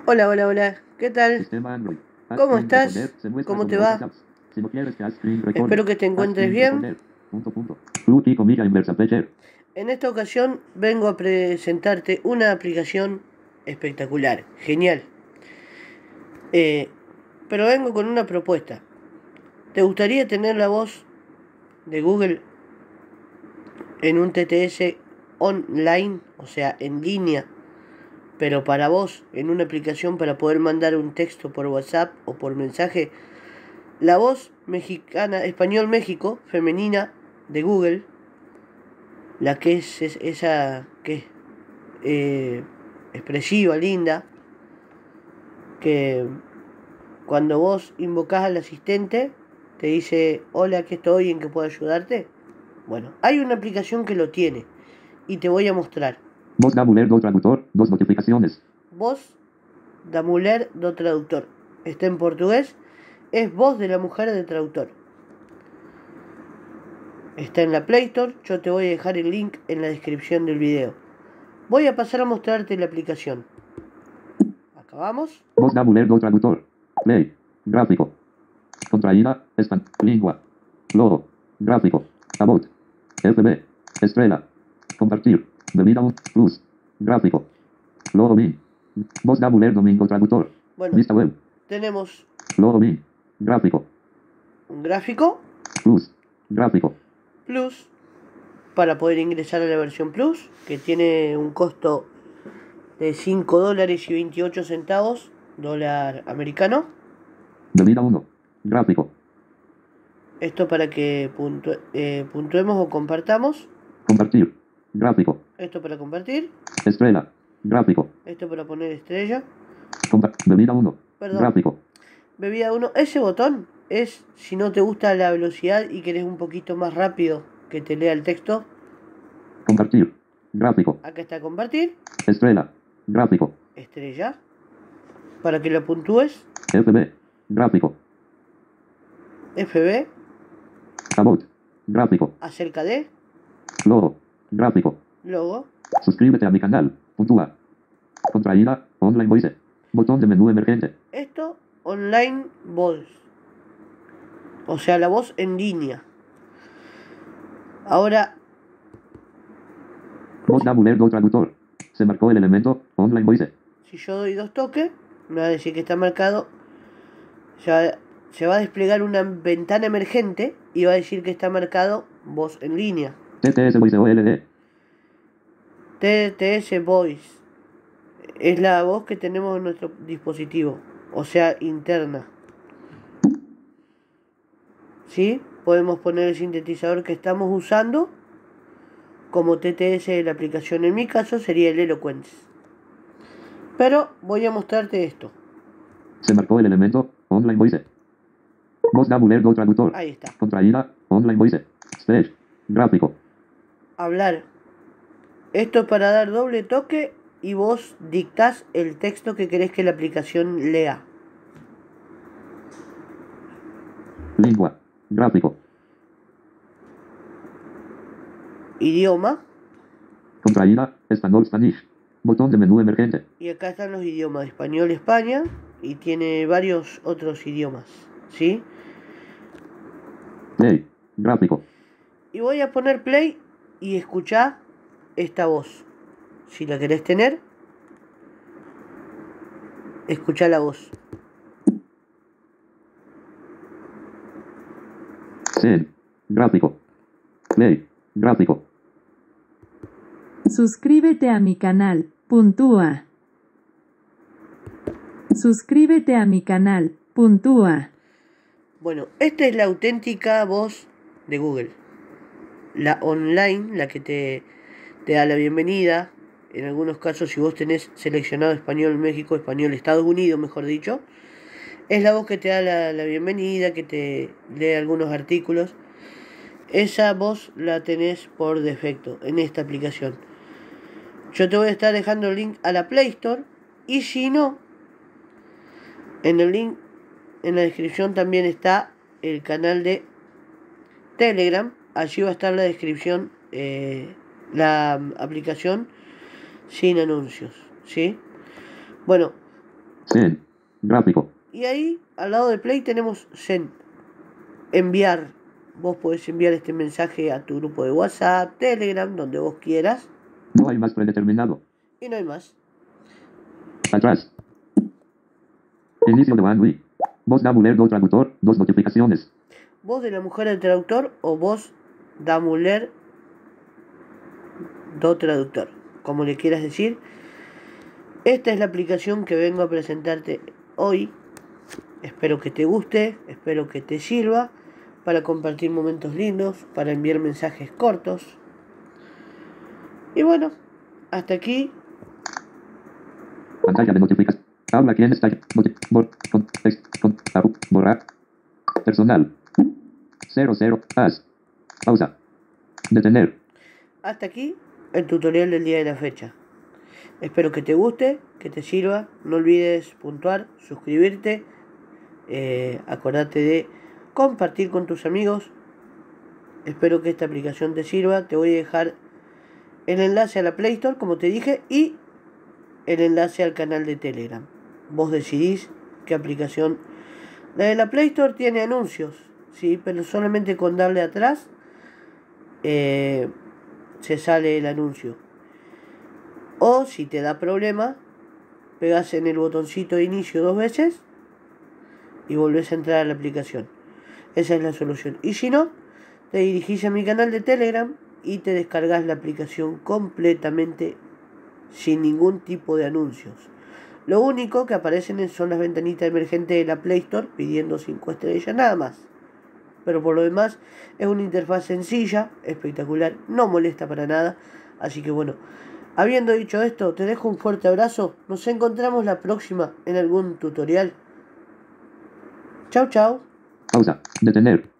Hola, hola, hola. ¿Qué tal? Sistema Android. ¿Cómo Screen estás? Recorder se muestra ¿Cómo como te dos va? tabs. Si no quieres que Screen Recorder. Espero que te encuentres Screen bien. Recorder. Punto. Plus y comilla inversa Picture. En esta ocasión vengo a presentarte una aplicación espectacular, genial. Pero vengo con una propuesta. ¿Te gustaría tener la voz de Google en un TTS online, o sea, en línea, pero para vos, en una aplicación para poder mandar un texto por WhatsApp o por mensaje? La voz mexicana, español México, femenina de Google, la que es esa que es expresiva, linda, que cuando vos invocás al asistente te dice: hola, aquí estoy, ¿en qué puedo ayudarte? Bueno, hay una aplicación que lo tiene y te voy a mostrar. Voz da Muller do traductor, dos notificaciones. Voz da Muller do Traductor. Está en portugués. Es voz de la mujer del traductor. Está en la Play Store. Yo te voy a dejar el link en la descripción del video. Voy a pasar a mostrarte la aplicación. Acá vamos. Voz da Muller do traductor. Play. Gráfico. Contraída. Lingua. Logo. Gráfico. About. FB. Estrella. Compartir. Bebida 1. Plus. Gráfico. Logo min. Voz da Muller domingo traductor. Bueno, Vista web. tenemos Logo min. Gráfico. un gráfico Plus. Gráfico. Plus para poder ingresar a la versión Plus, que tiene un costo de $5.28, dólar americano. Bebida 1. Gráfico. Esto para que puntuemos o compartamos. Compartir. Gráfico. Esto para compartir. Estrella. Gráfico. Esto para poner estrella. Bebida 1. Perdón. Gráfico. Bebida 1. Ese botón es si no te gusta la velocidad y querés un poquito más rápido que te lea el texto. Compartir. Gráfico. Acá está compartir. Estrella. Gráfico. Estrella. Para que lo puntúes. FB. Gráfico. FB. About. Gráfico. Acerca de. Logo. Gráfico. Logo. Suscríbete a mi canal. Puntúa. Contraída. Online voice. Botón de menú emergente. Esto, online voice. O sea, la voz en línea. Ahora, Voz da Muller do traductor. Se marcó el elemento online voice. si yo doy 2 toques, me va a decir que está marcado. Se va a desplegar una ventana emergente y va a decir que está marcado voz en línea. TTS voice OLD. TTS Voice es la voz que tenemos en nuestro dispositivo, o sea, interna. ¿Sí? Podemos poner el sintetizador que estamos usando como TTS de la aplicación. En mi caso sería el Eloquence. Pero voy a mostrarte esto. Se marcó el elemento online voice. Voz da Muller do traductor. Ahí está. Contraída. Online voice. Stage. Gráfico. Hablar. Esto es para dar doble toque y vos dictás el texto que querés que la aplicación lea. Lingua. Gráfico. Idioma. Contraída. Español Spanish. Botón de menú emergente. Y acá están los idiomas. Español España. Y tiene varios otros idiomas. ¿Sí? Play. Gráfico. Y voy a poner play y escuchá esta voz. Si la querés tener, escuchá la voz. Send. Gráfico. Play. Gráfico. Suscríbete a mi canal. Puntúa. Suscríbete a mi canal. Puntúa. Bueno, esta es la auténtica voz de Google. La online, la que te da la bienvenida. En algunos casos, si vos tenés seleccionado español México, español Estados Unidos, mejor dicho, es la voz que te da la bienvenida, que te lee algunos artículos. Esa voz la tenés por defecto en esta aplicación. Yo te voy a estar dejando el link a la Play Store. Y si no, en el link, en la descripción también está el canal de Telegram. Allí va a estar la descripción, la aplicación sin anuncios, ¿sí? Bueno, Send. Gráfico. Y ahí, al lado de Play, tenemos Send. Enviar. Vos podés enviar este mensaje a tu grupo de WhatsApp, Telegram, donde vos quieras. No hay más predeterminado. Y no hay más. Atrás. Inicio de One Week. Voz da muller do traductor. 2 notificaciones. Voz de la mujer del traductor o voz da muller do traductor. Como le quieras decir. Esta es la aplicación que vengo a presentarte hoy. Espero que te guste, espero que te sirva para compartir momentos lindos, para enviar mensajes cortos. Y bueno, hasta aquí. Pantalla de notificación. Habla quién está. Borrar. Personal. 00. As. Pausa. Detener. Hasta aquí el tutorial del día de la fecha. Espero que te guste, que te sirva. No olvides puntuar, suscribirte. Acordate de compartir con tus amigos. Espero que esta aplicación te sirva. Te voy a dejar el enlace a la Play Store, como te dije, y el enlace al canal de Telegram. Vos decidís qué aplicación. La de la Play Store tiene anuncios, sí, pero solamente con darle atrás se sale el anuncio. O si te da problema, pegas en el botoncito de inicio 2 veces y volvés a entrar a la aplicación. Esa es la solución. Y si no, te dirigís a mi canal de Telegram y te descargas la aplicación completamente sin ningún tipo de anuncios. Lo único que aparecen son las ventanitas emergentes de la Play Store pidiendo 5 estrellas, nada más. Pero por lo demás es una interfaz sencilla, espectacular, no molesta para nada. Así que bueno, habiendo dicho esto, te dejo un fuerte abrazo. Nos encontramos la próxima en algún tutorial. Chau, chau. Pausa. Detener.